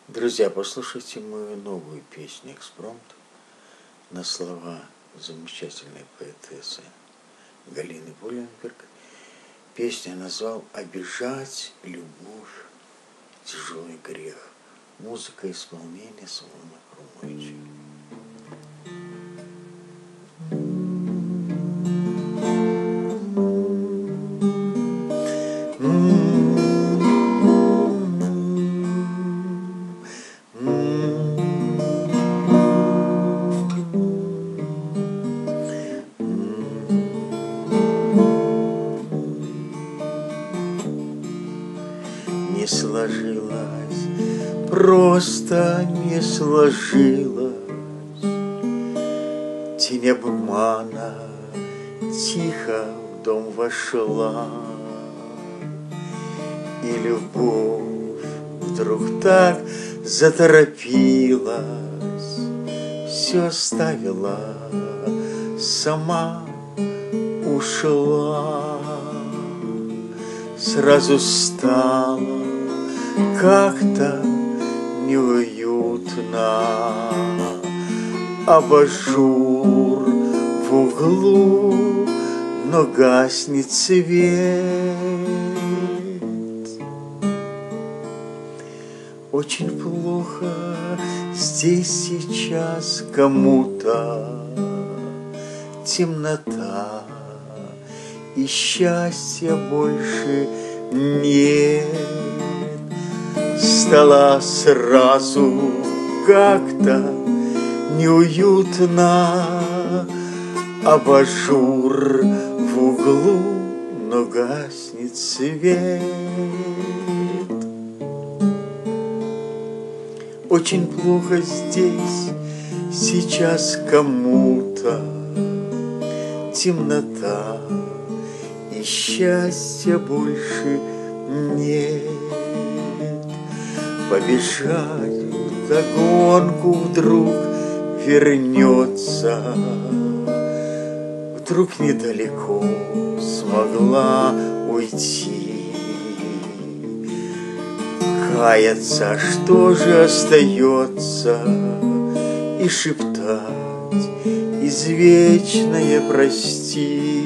Друзья, послушайте мою новую песню «Экспромт» на слова замечательной поэтессы Галины Буленберг. Песню назвал «Обижать любовь, тяжелый грех». Музыка и исполнение Соломона Крумовича. Не сложилось, просто не сложилось. Тень обмана тихо в дом вошла, и любовь вдруг так заторопилась, все оставила, сама ушла. Сразу стало как-то неуютно, абажур в углу, но гаснет свет. Очень плохо здесь сейчас кому-то, темнота, и счастья больше нет. Стало сразу как-то неуютно, абажур в углу, но гаснет свет. Очень плохо здесь сейчас кому-то, темнота, и счастья больше нет. Побежать вдогонку вдруг вернется, вдруг недалеко смогла уйти. Каяться, что же остается, и шептать извечное прости.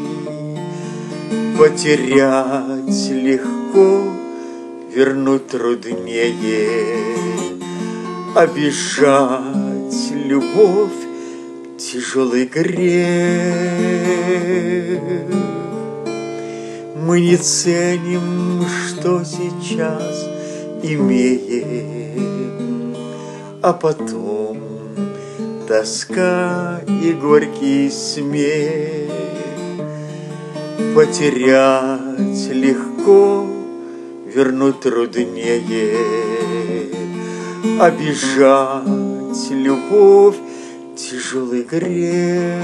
Потерять легко, вернуть труднее, обижать любовь — тяжелый грех. Мы не ценим, что сейчас имеем, а потом тоска и горький смех. Потерять легко, вернуть труднее, обижать любовь — тяжелый грех.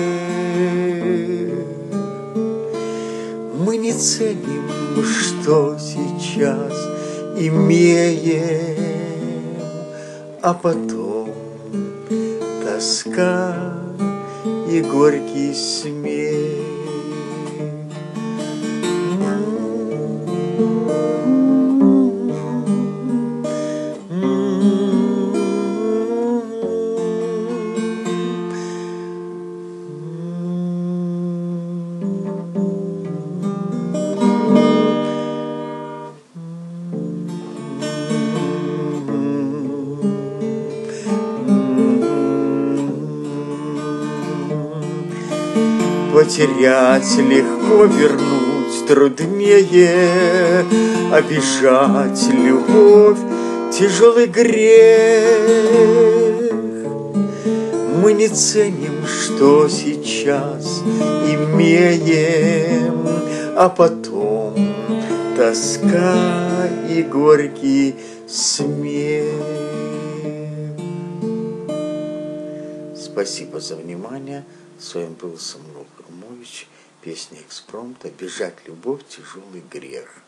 Мы не ценим, что сейчас имеем, а потом тоска и горький смех. Потерять легко, вернуть труднее, обижать любовь — тяжелый грех. Мы не ценим, что сейчас имеем, а потом тоска и горький смех. Спасибо за внимание. С вами был Соломон Крумович. Песня «Экспромт». Обижать любовь — тяжелый грех.